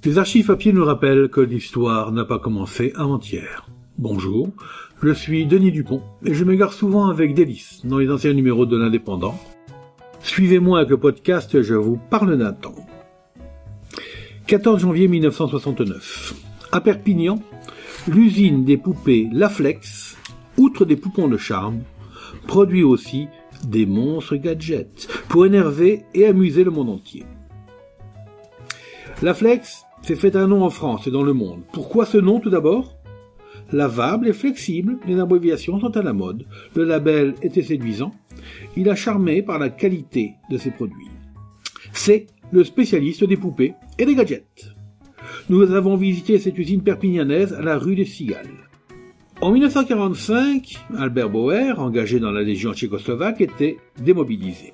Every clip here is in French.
Les archives papier nous rappellent que l'histoire n'a pas commencé avant-hier. Bonjour, je suis Denis Dupont et je m'égare souvent avec délice dans les anciens numéros de l'Indépendant. Suivez-moi avec le podcast Je vous parle d'un temps. 14 janvier 1969. À Perpignan, l'usine des poupées Laflex, outre des poupons de charme, produit aussi des monstres gadgets pour énerver et amuser le monde entier. Laflex s'est fait un nom en France et dans le monde. Pourquoi ce nom tout d'abord ? Lavable et flexible, les abréviations sont à la mode. Le label était séduisant. Il a charmé par la qualité de ses produits. C'est le spécialiste des poupées et des gadgets. Nous avons visité cette usine perpignanaise à la rue des Cigales. En 1945, Albert Bauer, engagé dans la Légion tchécoslovaque, était démobilisé.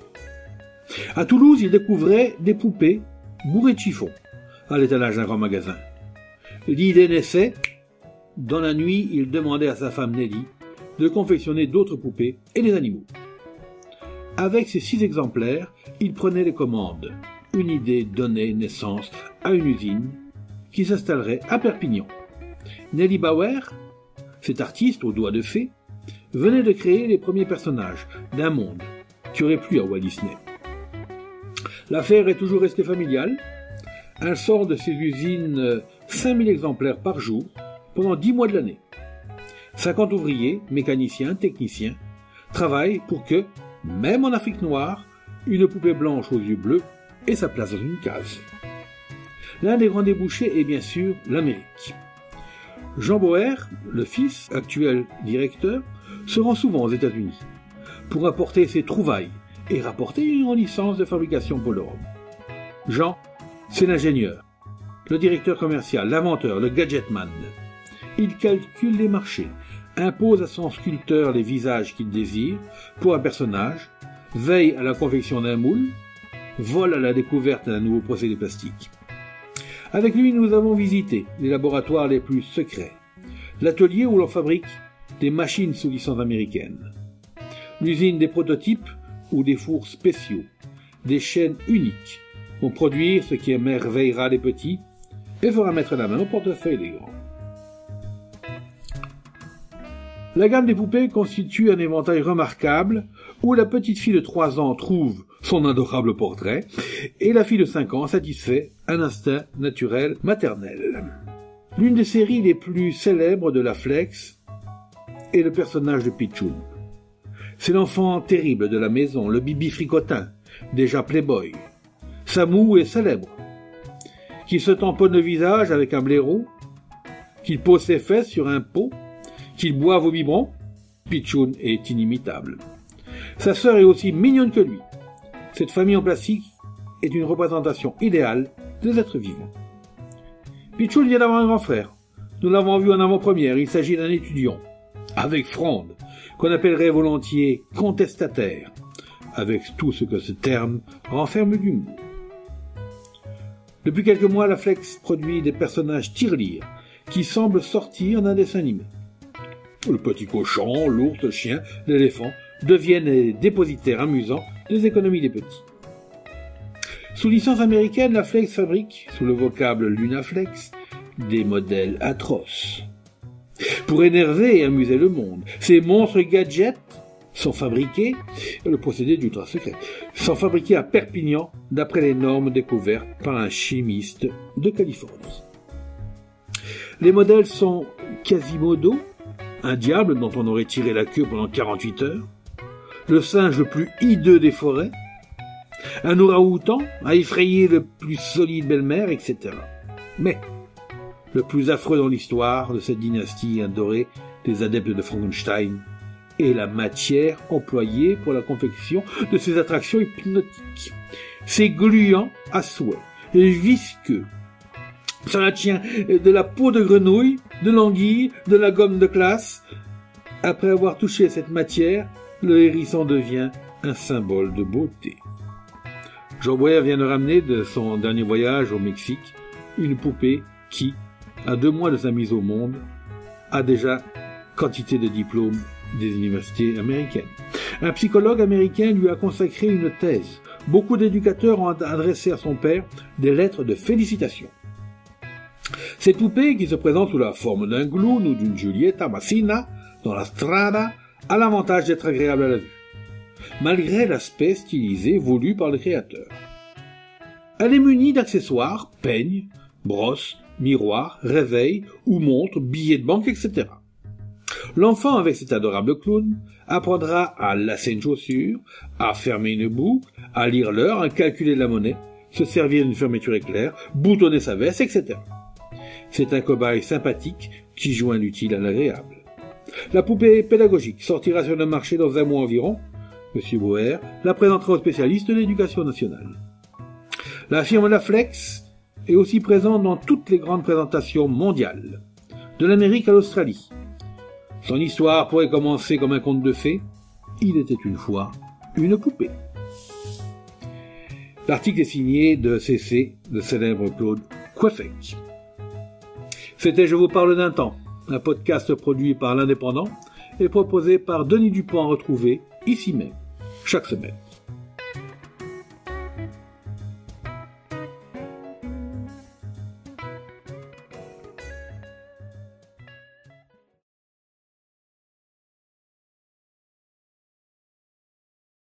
À Toulouse, il découvrait des poupées bourrées de chiffons à l'étalage d'un grand magasin. L'idée naissait. Dans la nuit, il demandait à sa femme Nelly de confectionner d'autres poupées et des animaux. Avec ces 6 exemplaires, il prenait les commandes. Une idée donnait naissance à une usine qui s'installerait à Perpignan. Nelly Bauer, cet artiste aux doigts de fée, venait de créer les premiers personnages d'un monde qui aurait plu à Walt Disney. L'affaire est toujours restée familiale. Elle sort de ses usines 5000 exemplaires par jour pendant 10 mois de l'année. 50 ouvriers, mécaniciens, techniciens travaillent pour que, même en Afrique noire, une poupée blanche aux yeux bleus ait sa place dans une case. L'un des grands débouchés est bien sûr l'Amérique. Jean Bauer, le fils, actuel directeur, se rend souvent aux États-Unis pour apporter ses trouvailles et rapporter une licence de fabrication pour l'Europe. Jean, c'est l'ingénieur, le directeur commercial, l'inventeur, le gadgetman. Il calcule les marchés, impose à son sculpteur les visages qu'il désire pour un personnage, veille à la confection d'un moule, vole à la découverte d'un nouveau procédé plastique. Avec lui, nous avons visité les laboratoires les plus secrets, l'atelier où l'on fabrique des machines sous licence américaine, l'usine des prototypes ou des fours spéciaux, des chaînes uniques pour produire ce qui émerveillera les petits et fera mettre la main au portefeuille des grands. La gamme des poupées constitue un éventail remarquable où la petite fille de 3 ans trouve son adorable portrait et la fille de 5 ans satisfait un instinct naturel maternel. L'une des séries les plus célèbres de Laflex est le personnage de Pichoun. C'est l'enfant terrible de la maison, le bibi fricotin, déjà playboy. Sa moue est célèbre, qu'il se tamponne le visage avec un blaireau, qu'il pose ses fesses sur un pot, qu'il boive au biberon, Pichoun est inimitable. Sa sœur est aussi mignonne que lui. Cette famille en plastique est une représentation idéale des êtres vivants. Pichoun vient d'avoir un grand frère. Nous l'avons vu en avant-première, il s'agit d'un étudiant, avec fronde, qu'on appellerait volontiers contestataire, avec tout ce que ce terme renferme d'humour. Depuis quelques mois, Laflex produit des personnages tirelires qui semblent sortir d'un dessin animé. Le petit cochon, l'ours, le chien, l'éléphant deviennent les dépositaires amusants des économies des petits. Sous licence américaine, Laflex fabrique, sous le vocable Lunaflex, des modèles atroces. Pour énerver et amuser le monde, ces monstres gadgets sont fabriqués, le procédé d'ultra secret, sont fabriqués à Perpignan d'après les normes découvertes par un chimiste de Californie. Les modèles sont Quasimodo, un diable dont on aurait tiré la queue pendant 48 heures, le singe le plus hideux des forêts, un orang-outan à effrayer le plus solide belle-mère, etc. Mais le plus affreux dans l'histoire de cette dynastie adorée des adeptes de Frankenstein est la matière employée pour la confection de ces attractions hypnotiques. C'est gluant à souhait, et visqueux. Cela tient de la peau de grenouille, de l'anguille, de la gomme de classe. Après avoir touché cette matière, le hérisson devient un symbole de beauté. Jean Bauer vient de ramener de son dernier voyage au Mexique une poupée qui, à 2 mois de sa mise au monde, a déjà quantité de diplômes des universités américaines. Un psychologue américain lui a consacré une thèse. Beaucoup d'éducateurs ont adressé à son père des lettres de félicitations. Cette poupée, qui se présente sous la forme d'un clown ou d'une Giulietta Massina dans la strada, a l'avantage d'être agréable à la vue, malgré l'aspect stylisé voulu par le créateur. Elle est munie d'accessoires, peignes, brosses, miroirs, réveils ou montres, billets de banque, etc. L'enfant, avec cet adorable clown, apprendra à lasser une chaussure, à fermer une boucle, à lire l'heure, à calculer la monnaie, se servir d'une fermeture éclair, boutonner sa veste, etc. C'est un cobaye sympathique qui joint l'utile à l'agréable. La poupée pédagogique sortira sur le marché dans un mois environ. M. Bauer la présentera aux spécialistes de l'éducation nationale. La firme Laflex est aussi présente dans toutes les grandes présentations mondiales, de l'Amérique à l'Australie. Son histoire pourrait commencer comme un conte de fées. Il était une fois une poupée. L'article est signé de C.C., le célèbre Claude Queffec. C'était Je vous parle d'un temps, un podcast produit par l'Indépendant et proposé par Denis Dupont à retrouver ici même, chaque semaine.